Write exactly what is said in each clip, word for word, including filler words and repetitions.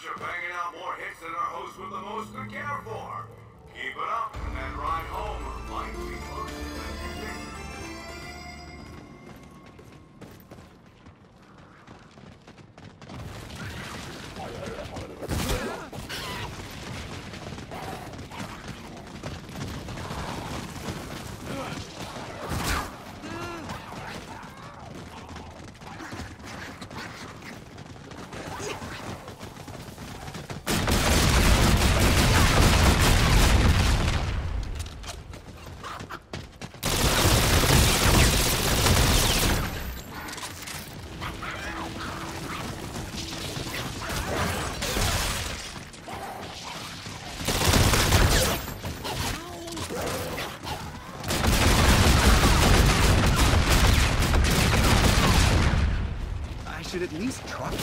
bunch are banging out more hits than our host with the most to care for. Keep it up, and that ride home might be closer than you think. Should at least try.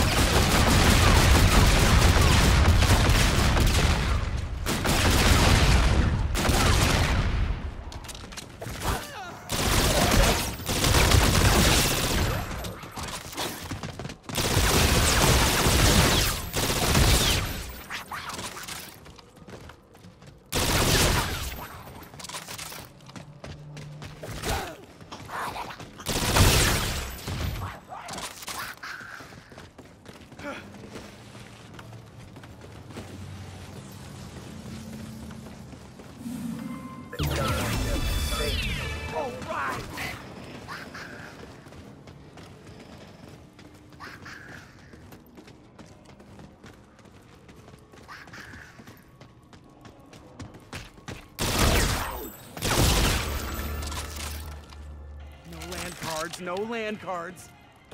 No land cards.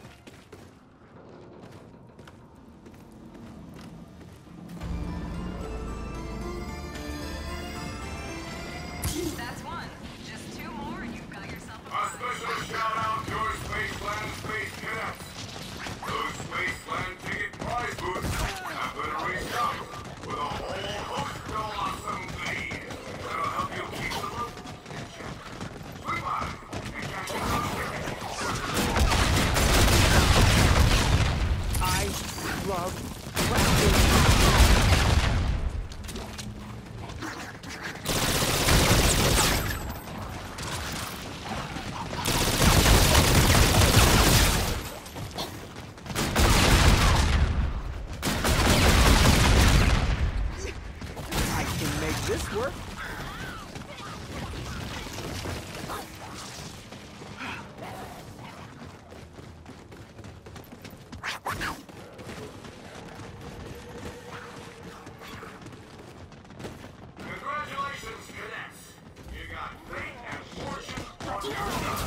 That's one. Just two more, and you've got yourself a A special shout out to our Spaceland Space Cadets. Those Spaceland ticket prize booths have been restocked with a whole host of awesome goodies that'll help you keep the look in check. Swing by and catch up. I love crafting. I can make this work. Congratulations, cadets! You got fate and fortune on your side.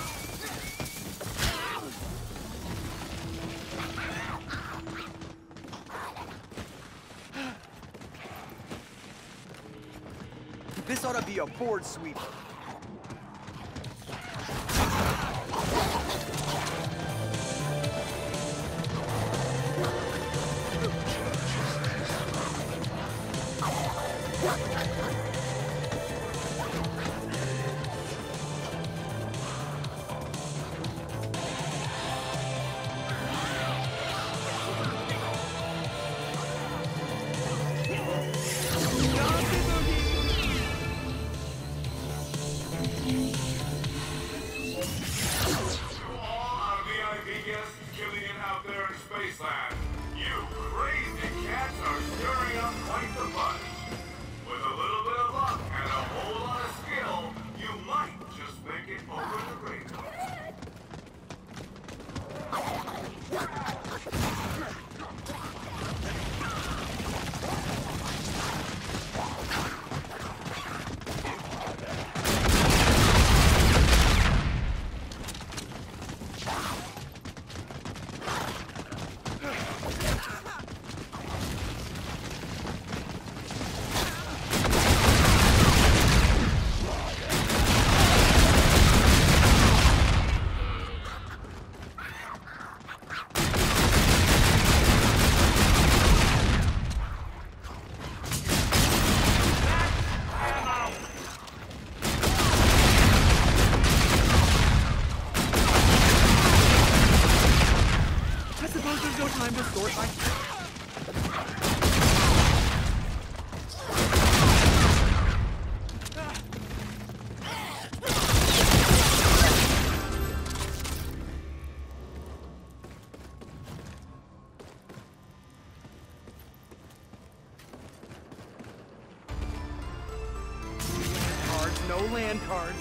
This ought to be a board sweeper. Spaceland. You crazy cats are stirring up quite the bunch. With a little bit of luck and a whole lot of skill, you might just make it over the radar. Ugh. land cards.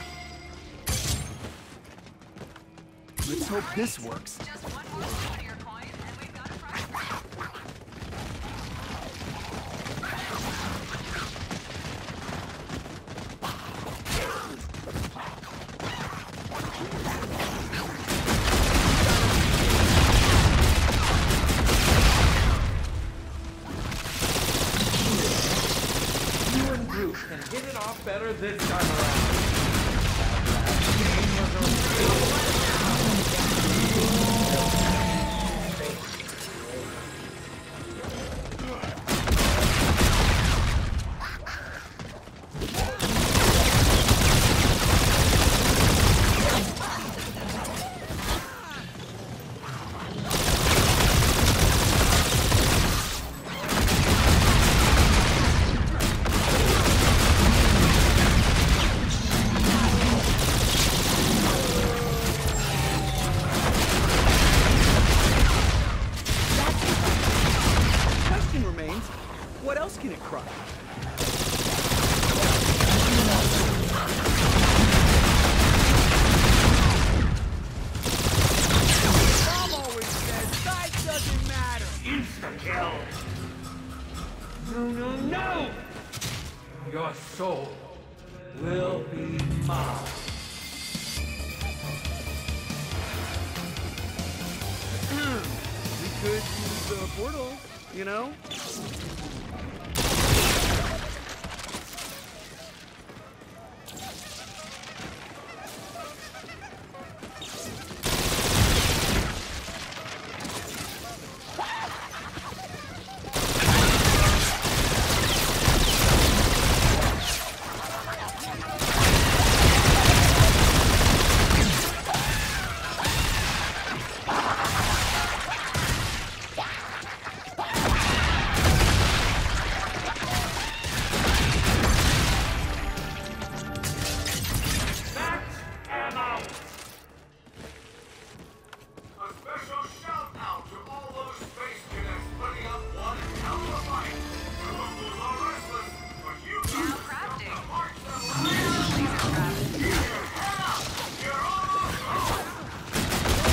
Let's hope this works. Just one more spin of your coin, and we've got a prize. You and Groot can hit it off better this time around. Question remains, what else can it crush? Mom always says size doesn't matter. Insta-kill! No, no, no! Your soul will be mine. We could use the portal, you know? A special shout out to all those space cadets putting up one hell of a fight. The locals are restless, but you Now guys crafting. have to march them right. Laser craft. Keep your head up. You're almost home.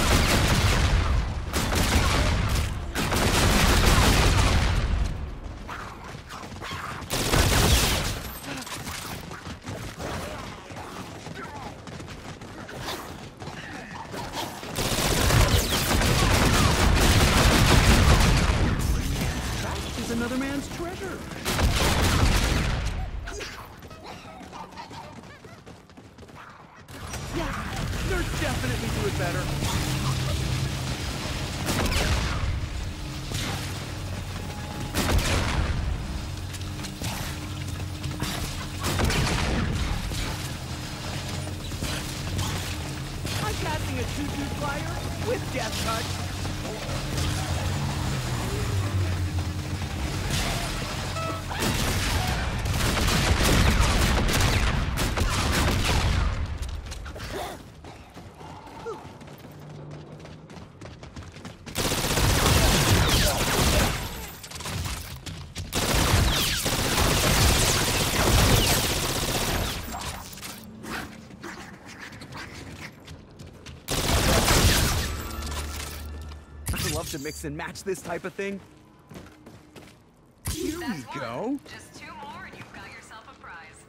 That is another man's treasure. Yeah, they're definitely do it better. I'm casting a two two flyer with Death Touch. I love to mix and match this type of thing. Here we That's one. go. Just two more, and you've got yourself a prize.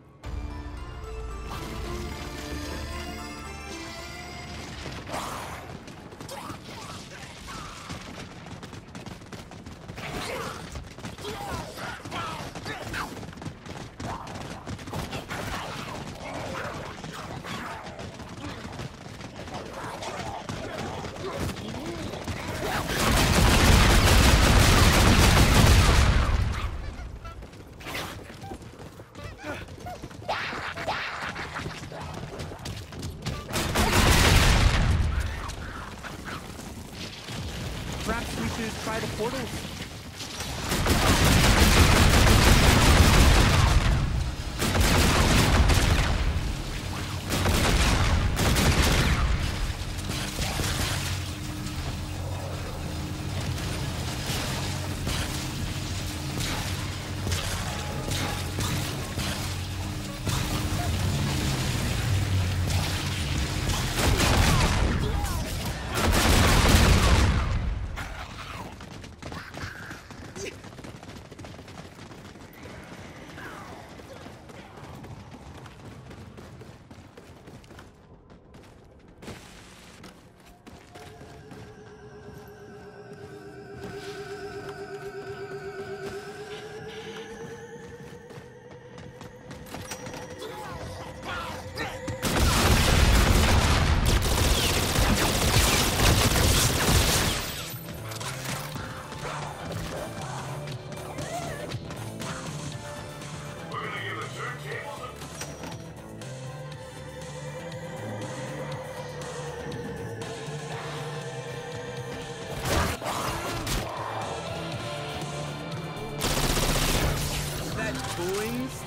Perhaps we should try the portals.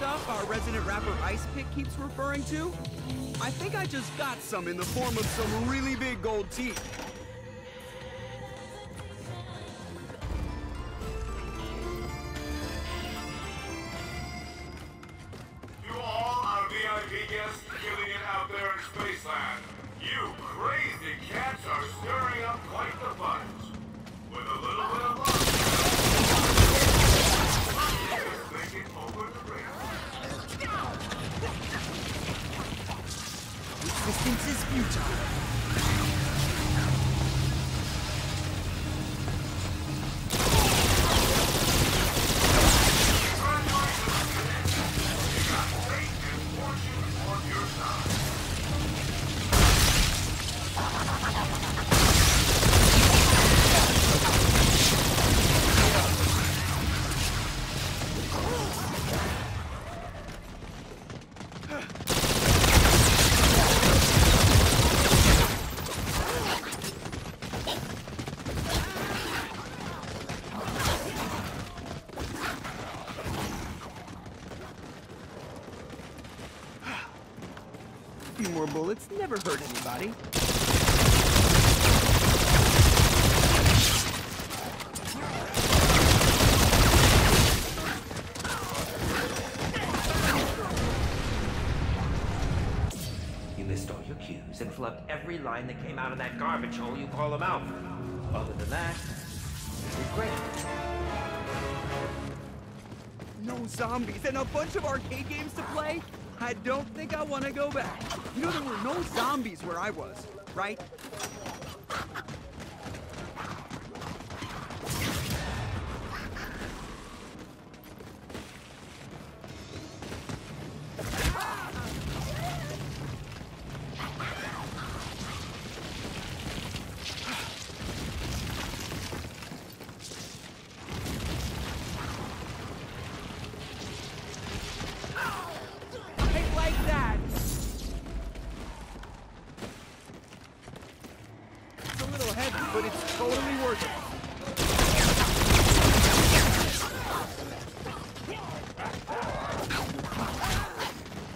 stuff our resident rapper Ice Pick keeps referring to? I think I just got some in the form of some really big gold teeth. To all our V I P guests killing it out there in Spaceland, you crazy cats are stirring up quite the bunch. With a little bit of luck, just make it over the race. Resistance is futile. A few more bullets never hurt anybody. You missed all your cues and flubbed every line that came out of that garbage hole you call a mouth. Other than that, you did great. No zombies and a bunch of arcade games to play? I don't think I want to go back. You know, there were no zombies where I was, right? Like that. It's a little heavy, but it's totally worth it.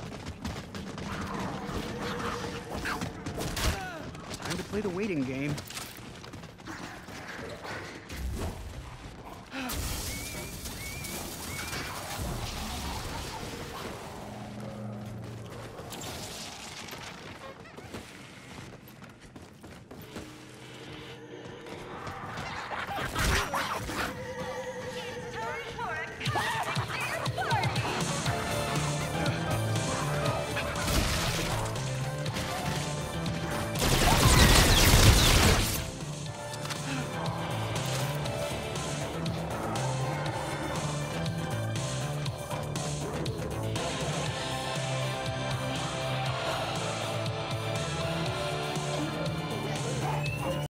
Time to play the waiting game.